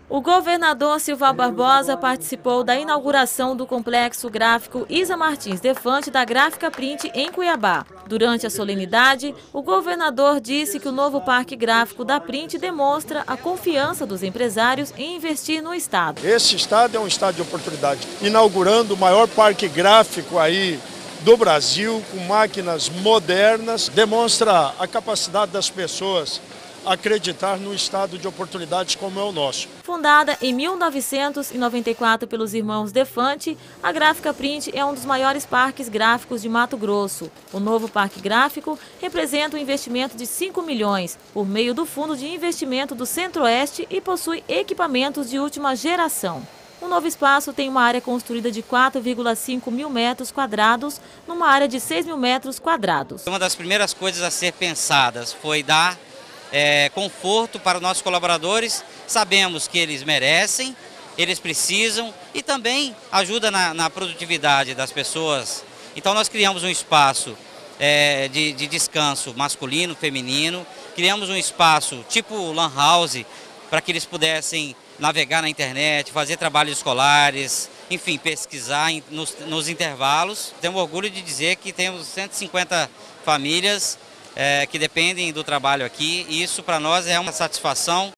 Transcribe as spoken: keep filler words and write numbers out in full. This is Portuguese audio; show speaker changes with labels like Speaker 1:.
Speaker 1: O governador Silval Barbosa participou da inauguração do complexo gráfico Isa Martins Defante da Gráfica Print em Cuiabá. Durante a solenidade, o governador disse que o novo parque gráfico da Print demonstra a confiança dos empresários em investir no estado.
Speaker 2: Esse estado é um estado de oportunidade, inaugurando o maior parque gráfico aí do Brasil, com máquinas modernas, demonstra a capacidade das pessoas acreditar num estado de oportunidades como é o nosso.
Speaker 1: Fundada em mil novecentos e noventa e quatro pelos irmãos Defante, a Gráfica Print é um dos maiores parques gráficos de Mato Grosso. O novo parque gráfico representa um investimento de cinco milhões por meio do Fundo de Investimento do Centro-Oeste e possui equipamentos de última geração. O novo espaço tem uma área construída de quatro vírgula cinco mil metros quadrados, numa área de seis mil metros quadrados.
Speaker 3: Uma das primeiras coisas a ser pensadas foi dar É, conforto para os nossos colaboradores. Sabemos que eles merecem, eles precisam e também ajuda na, na produtividade das pessoas. Então nós criamos um espaço é, de, de descanso masculino, feminino, criamos um espaço tipo lan house para que eles pudessem navegar na internet, fazer trabalhos escolares, enfim, pesquisar nos, nos intervalos. Tenho orgulho de dizer que temos cento e cinquenta famílias É, que dependem do trabalho aqui, e isso para nós é uma satisfação